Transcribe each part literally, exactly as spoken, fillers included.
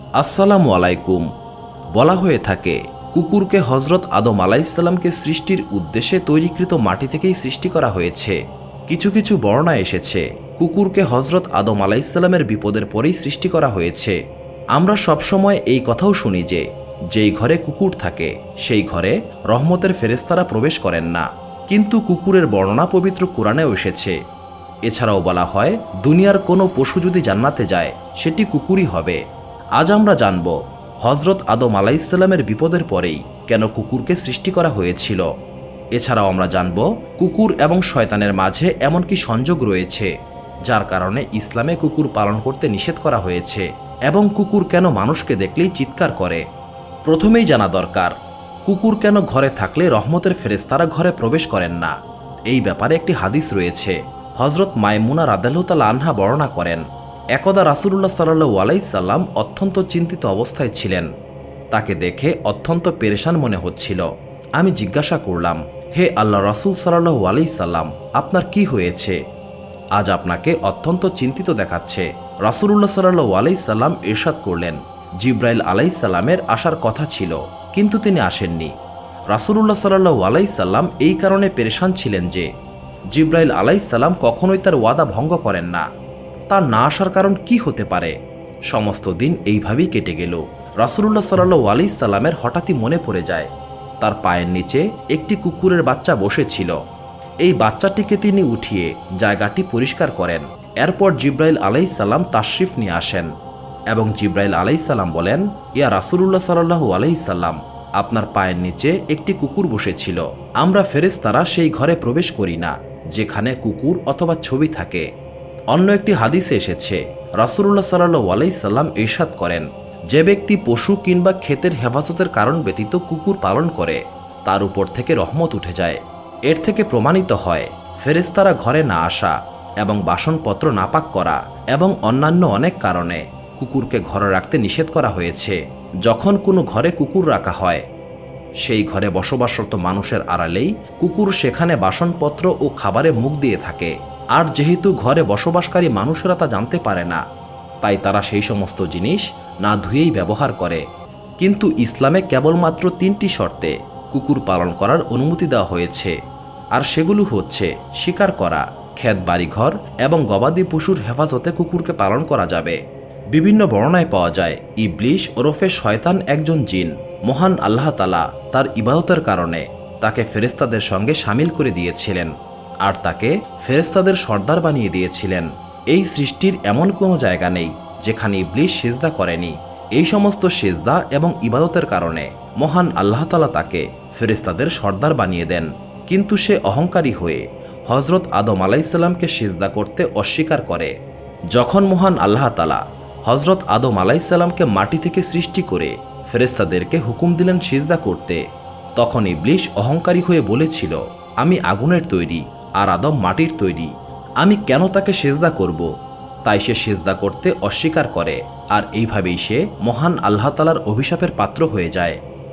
আসসালামু আলাইকুম। বলা হয়ে থাকে কুকুরকে হজরত আদম আলাইহিসসালামকে সৃষ্টির উদ্দেশ্যে তৈরিকৃত মাটি থেকেই সৃষ্টি করা হয়েছে। কিছু কিছু বর্ণনা এসেছে কুকুরকে হজরত আদম আলাইহিসসালামের বিপদের পরেই সৃষ্টি করা হয়েছে। আমরা সবসময় এই কথাও শুনি যে যেই ঘরে কুকুর থাকে সেই ঘরে রহমতের ফেরেশতারা প্রবেশ করেন না, কিন্তু কুকুরের বর্ণনা পবিত্র কোরআনেও এসেছে। এছাড়াও বলা হয় দুনিয়ার কোনো পশু যদি জান্নাতে যায় সেটি কুকুরই হবে। আজ আমরা জানব হজরত আদম আলাইহিসসালামের বিপদের পরেই কেন কুকুরকে সৃষ্টি করা হয়েছিল। এছাড়াও আমরা জানব কুকুর এবং শয়তানের মাঝে এমন কি সংযোগ রয়েছে যার কারণে ইসলামে কুকুর পালন করতে নিষেধ করা হয়েছে, এবং কুকুর কেন মানুষকে দেখলেই চিৎকার করে। প্রথমেই জানা দরকার কুকুর কেন ঘরে থাকলে রহমতের ফেরেশতারা ঘরে প্রবেশ করেন না। এই ব্যাপারে একটি হাদিস রয়েছে। হজরত মাইমুনা রাদিয়াল্লাহু তাআলা আনহা বর্ণনা করেন, একদা রাসূলুল্লাহ সাল্লাল্লাহু আলাইহি সাল্লাম অত্যন্ত চিন্তিত অবস্থায় ছিলেন। তাকে দেখে অত্যন্ত পেরেশান মনে হচ্ছিল। আমি জিজ্ঞাসা করলাম, হে আল্লাহ রাসূল সাল্লাল্লাহু আলাইহি সাল্লাম, আপনার কি হয়েছে? আজ আপনাকে অত্যন্ত চিন্তিত দেখাচ্ছে। রাসূলুল্লাহ সাল্লাল্লাহু আলাইহি সাল্লাম ইরশাদ করলেন, জিবরাইল আলাইহিস সালামের আসার কথা ছিল কিন্তু তিনি আসেননি। রাসূলুল্লাহ সাল্লাল্লাহু আলাইহি সাল্লাম এই কারণে পেরেশান ছিলেন যে জিবরাইল আলাইহিস সালাম কখনোই তার ওয়াদা ভঙ্গ করেন না। তার না আসার কারণ কি হতে পারে? সমস্ত দিন এইভাবেই কেটে গেল। রাসূলুল্লাহ সাল্লাল্লাহু আলাইহি সাল্লামের হঠাৎই মনে পড়ে যায় তার পায়ের নিচে একটি কুকুরের বাচ্চা বসেছিল। এই বাচ্চাটিকে তিনি উঠিয়ে জায়গাটি পরিষ্কার করেন। এরপর জিবরাইল আলাইহিস সালাম তাশরিফ নিয়ে আসেন এবং জিবরাইল আলাইহিস সালাম বলেন, ইয়া রাসূলুল্লাহ সাল্লাল্লাহু আলাইহি সাল্লাম, আপনার পায়ের নিচে একটি কুকুর বসেছিল। আমরা ফেরেশতারা সেই ঘরে প্রবেশ করি না যেখানে কুকুর অথবা ছবি থাকে। অন্য একটি হাদিসে এসেছে রাসূলুল্লাহ সাল্লাল্লাহু আলাইহি সাল্লাম ইরশাদ করেন, যে ব্যক্তি পশু কিংবা ক্ষেতের হেফাজতের কারণ ব্যতীত কুকুর পালন করে তার উপর থেকে রহমত উঠে যায়। এর থেকে প্রমাণিত হয় ফেরেশতারা ঘরে না আসা এবং বাসনপত্র নাপাক করা এবং অন্যান্য অনেক কারণে কুকুরকে ঘরে রাখতে নিষেধ করা হয়েছে। যখন কোনো ঘরে কুকুর রাখা হয় সেই ঘরে বসবাসরত মানুষের আড়ালেই কুকুর সেখানে বাসনপত্র ও খাবারে মুখ দিয়ে থাকে। আর যেহেতু ঘরে বসবাসকারী মানুষেরা তা জানতে পারে না, তাই তারা সেই সমস্ত জিনিস না ধুয়েই ব্যবহার করে। কিন্তু ইসলামে কেবলমাত্র তিনটি শর্তে কুকুর পালন করার অনুমতি দেওয়া হয়েছে, আর সেগুলো হচ্ছে শিকার করা, ক্ষেত বাড়িঘর এবং গবাদি পশুর হেফাজতে কুকুরকে পালন করা যাবে। বিভিন্ন বর্ণনায় পাওয়া যায় ইবলিশ ওরফে শয়তান একজন জিন। মহান আল্লাহ তাআলা তার ইবাদতের কারণে তাকে ফেরেশতাদের সঙ্গে শামিল করে দিয়েছিলেন আর তাকে ফেরেশতাদের সর্দার বানিয়ে দিয়েছিলেন। এই সৃষ্টির এমন কোনো জায়গা নেই যেখানে ইবলিশ সিজদা করেনি। এই সমস্ত সিজদা এবং ইবাদতের কারণে মহান আল্লাহ তাআলা তাকে ফেরেশতাদের সর্দার বানিয়ে দেন। কিন্তু সে অহংকারী হয়ে হজরত আদম আলাইহিসসালামকে সিজদা করতে অস্বীকার করে। যখন মহান আল্লাহ তাআলা হজরত আদম আলাইহিসসালামকে মাটি থেকে সৃষ্টি করে ফেরেশতাদেরকে হুকুম দিলেন সিজদা করতে, তখন ইবলিশ অহংকারী হয়ে বলেছিল, আমি আগুনের তৈরি আর আদম মাটির তৈরি, আমি কেন তাকে সিজদা করব? তাই সে সিজদা করতে অস্বীকার করে, আর এইভাবেই সে মহান আল্লাহ তাআলার অভিশাপের পাত্র হয়ে যায়।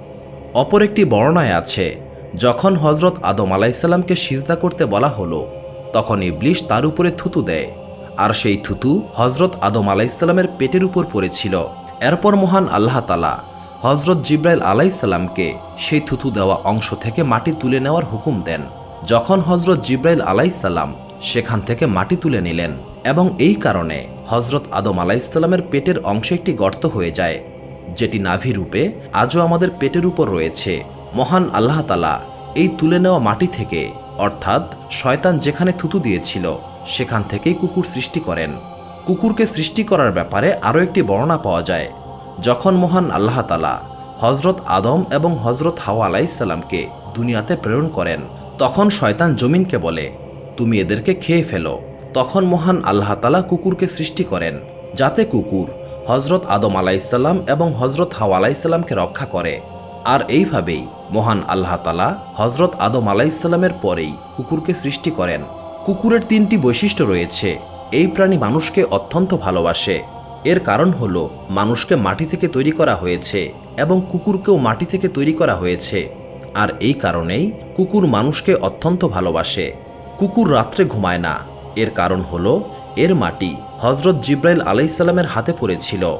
অপর একটি বর্ণনায় আছে, যখন হজরত আদম আলাইহিসসালামকে সিজদা করতে বলা হলো তখন ইবলিশ তার উপরে থুতু দেয়, আর সেই থুতু হজরত আদম আলাইহিসসালামের পেটের উপর পড়েছিল। এরপর মহান আল্লাহ তাআলা হজরত জিবরাইল আলাইহিসসালামকে সেই থুতু দেওয়া অংশ থেকে মাটি তুলে নেওয়ার হুকুম দেন। যখন হজরত জিবরাইল আলাইহিসসালাম সেখান থেকে মাটি তুলে নিলেন এবং এই কারণে হজরত আদম আলাইহিসসালামের পেটের অংশে একটি গর্ত হয়ে যায়, যেটি নাভি রূপে আজও আমাদের পেটের উপর রয়েছে। মহান আল্লাহ তাআলা এই তুলে নেওয়া মাটি থেকে, অর্থাৎ শয়তান যেখানে থুতু দিয়েছিল সেখান থেকেই কুকুর সৃষ্টি করেন। কুকুরকে সৃষ্টি করার ব্যাপারে আরও একটি বর্ণনা পাওয়া যায়। যখন মহান আল্লাহ তাআলা হজরত আদম এবং হজরত হাওয়া আলাইহিসসালামকে দুনিয়াতে প্রেরণ করেন তখন শয়তান জমিনকে বলে, তুমি এদেরকে খেয়ে ফেলো। তখন মহান আল্লাহ তাআলা কুকুরকে সৃষ্টি করেন যাতে কুকুর হজরত আদম আলাইহিসসালাম এবং হজরত হাওয়া আলাইহিসসালামকে রক্ষা করে। আর এইভাবেই মহান আল্লাহ তাআলা হজরত আদম আলাইহিসসালামের পরেই কুকুরকে সৃষ্টি করেন। কুকুরের তিনটি বৈশিষ্ট্য রয়েছে। এই প্রাণী মানুষকে অত্যন্ত ভালোবাসে। এর কারণ হলো মানুষকে মাটি থেকে তৈরি করা হয়েছে এবং কুকুরকেও মাটি থেকে তৈরি করা হয়েছে, আর এই কারণেই কুকুর মানুষকে অত্যন্ত ভালোবাসে। কুকুর রাত্রে ঘুমায় না, এর কারণ হলো এর মাটি হজরত জিবরাইল আলাইহিসসালামের হাতে পড়েছিল।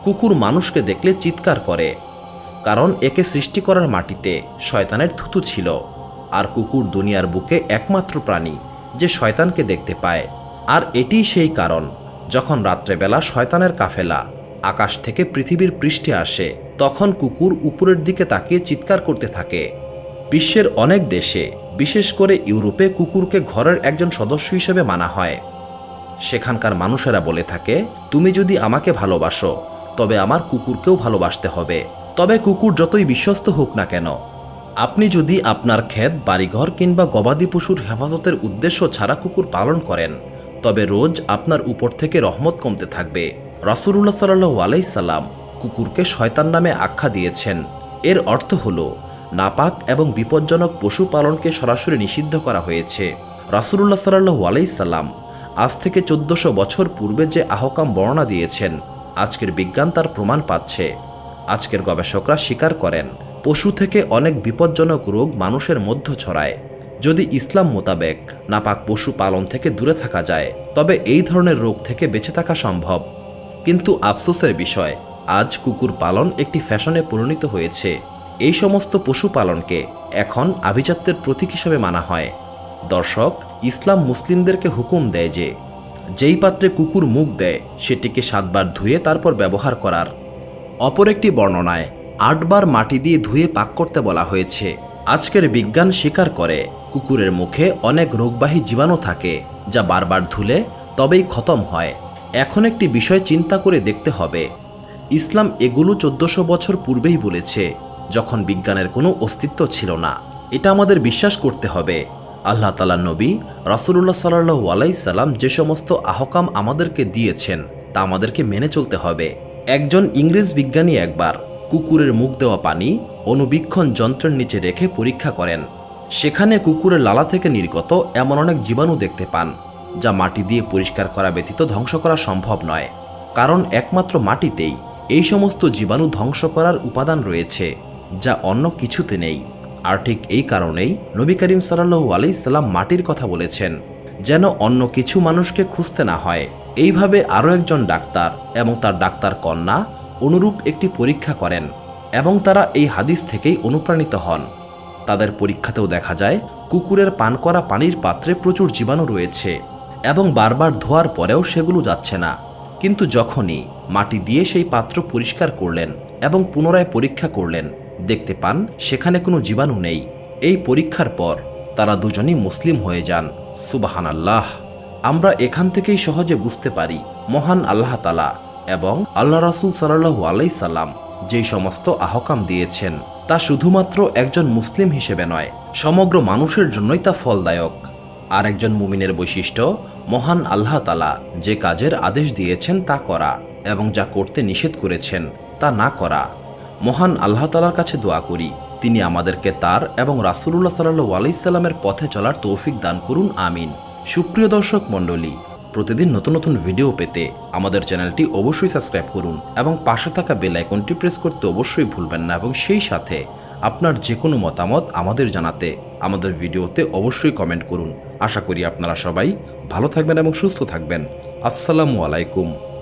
কুকুর মানুষকে দেখলে চিৎকার করে, কারণ একে সৃষ্টি করার মাটিতে শয়তানের থুতু ছিল। আর কুকুর দুনিয়ার বুকে একমাত্র প্রাণী যে শয়তানকে দেখতে পায়। আর এটিই সেই কারণ যখন রাত্রেবেলা শয়তানের কাফেলা আকাশ থেকে পৃথিবীর পৃষ্ঠে আসে, তখন কুকুর উপরের দিকে তাকিয়ে চিৎকার করতে থাকে। বিশ্বের অনেক দেশে, বিশেষ করে ইউরোপে, কুকুরকে ঘরের একজন সদস্য হিসেবে মানা হয়। সেখানকার মানুষেরা বলে থাকে, তুমি যদি আমাকে ভালোবাসো তবে আমার কুকুরকেও ভালোবাসতে হবে। তবে কুকুর যতই বিশ্বস্ত হোক না কেন, আপনি যদি আপনার ক্ষেত, বাড়িঘর কিংবা গবাদি পশুর হেফাজতের উদ্দেশ্য ছাড়া কুকুর পালন করেন, তবে রোজ আপনার উপর থেকে রহমত কমতে থাকবে। রাসূলুল্লাহ সাল্লাল্লাহু আলাইহি সাল্লাম কুকুরকে শয়তান নামে আখ্যা দিয়েছেন। এর অর্থ হল নাপাক এবং বিপজ্জনক পশু পালনকে সরাসরি নিষিদ্ধ করা হয়েছে। রাসূলুল্লাহ সাল্লাল্লাহু আলাইহি সাল্লাম আজ থেকে চোদ্দশো বছর পূর্বে যে আহকাম বর্ণনা দিয়েছেন, আজকের বিজ্ঞান তার প্রমাণ পাচ্ছে। আজকের গবেষকরা স্বীকার করেন, পশু থেকে অনেক বিপজ্জনক রোগ মানুষের মধ্যে ছড়ায়। যদি ইসলাম মোতাবেক নাপাক পশু পালন থেকে দূরে থাকা যায়, তবে এই ধরনের রোগ থেকে বেঁচে থাকা সম্ভব। কিন্তু আফসোসের বিষয়, আজ কুকুর পালন একটি ফ্যাশনে পরিণত হয়েছে। এই সমস্ত পশু পালনকে এখন আভিজাত্যের প্রতীক হিসেবে মানা হয়। দর্শক, ইসলাম মুসলিমদেরকে হুকুম দেয় যে যেই পাত্রে কুকুর মুখ দেয় সেটিকে সাতবার ধুয়ে তারপর ব্যবহার করার। অপর একটি বর্ণনায় আটবার মাটি দিয়ে ধুয়ে পাক করতে বলা হয়েছে। আজকের বিজ্ঞান স্বীকার করে কুকুরের মুখে অনেক রোগবাহী জীবাণু থাকে, যা বারবার ধুলে তবেই খতম হয়। এখন একটি বিষয় চিন্তা করে দেখতে হবে, ইসলাম এগুলো চোদ্দশো বছর পূর্বেই বলেছে, যখন বিজ্ঞানের কোনো অস্তিত্ব ছিল না। এটা আমাদের বিশ্বাস করতে হবে। আল্লাহ তাআলার নবী রাসূলুল্লাহ সাল্লাল্লাহু আলাইহি সাল্লাম যে সমস্ত আহকাম আমাদেরকে দিয়েছেন তা আমাদেরকে মেনে চলতে হবে। একজন ইংরেজ বিজ্ঞানী একবার কুকুরের মুখ দেওয়া পানি অণুবীক্ষণ যন্ত্রের নিচে রেখে পরীক্ষা করেন। সেখানে কুকুরের লালা থেকে নির্গত এমন অনেক জীবাণু দেখতে পান, যা মাটি দিয়ে পরিষ্কার করা ব্যতীত ধ্বংস করা সম্ভব নয়। কারণ একমাত্র মাটিতেই এই সমস্ত জীবাণু ধ্বংস করার উপাদান রয়েছে, যা অন্য কিছুতে নেই। আর ঠিক এই কারণেই নবী করিম সাল্লাল্লাহু আলাইহি সাল্লাম মাটির কথা বলেছেন, যেন অন্য কিছু মানুষকে খুঁজতে না হয়। এইভাবে আরও একজন ডাক্তার এবং তার ডাক্তার কন্যা অনুরূপ একটি পরীক্ষা করেন এবং তারা এই হাদিস থেকেই অনুপ্রাণিত হন। তাদের পরীক্ষাতেও দেখা যায় কুকুরের পান করা পানির পাত্রে প্রচুর জীবাণু রয়েছে এবং বারবার ধোয়ার পরেও সেগুলো যাচ্ছে না। কিন্তু যখনই মাটি দিয়ে সেই পাত্র পরিষ্কার করলেন এবং পুনরায় পরীক্ষা করলেন, দেখতে পান সেখানে কোনো জীবাণু নেই। এই পরীক্ষার পর তারা দুজনই মুসলিম হয়ে যান। সুবহানাল্লাহ। আমরা এখান থেকেই সহজে বুঝতে পারি মহান আল্লাহ তাআলা এবং আল্লাহ রাসূল সাল্লাল্লাহু আলাইহি সাল্লাম যেই সমস্ত আহকাম দিয়েছেন তা শুধুমাত্র একজন মুসলিম হিসেবে নয়, সমগ্র মানুষের জন্যই তা ফলদায়ক। আর একজন মুমিনের বৈশিষ্ট্য মহান আল্লাহ তাআলা যে কাজের আদেশ দিয়েছেন তা করা এবং যা করতে নিষেধ করেছেন তা না করা। মহান আল্লাহ তাআলার কাছে দোয়া করি, তিনি আমাদেরকে তার এবং রাসূলুল্লাহ সাল্লাল্লাহু আলাইহি সাল্লামের পথে চলার তৌফিক দান করুন, আমিন। সুপ্রিয় দর্শক মণ্ডলী, প্রতিদিন নতুন নতুন ভিডিও পেতে আমাদের চ্যানেলটি অবশ্যই সাবস্ক্রাইব করুন এবং পাশে থাকা বেল আইকনটি প্রেস করতে অবশ্যই ভুলবেন না। এবং সেই সাথে আপনার যে কোনো মতামত আমাদের জানাতে আমাদের ভিডিওতে অবশ্যই কমেন্ট করুন। আশা করি আপনারা সবাই ভালো থাকবেন এবং সুস্থ থাকবেন। আসসালামু আলাইকুম।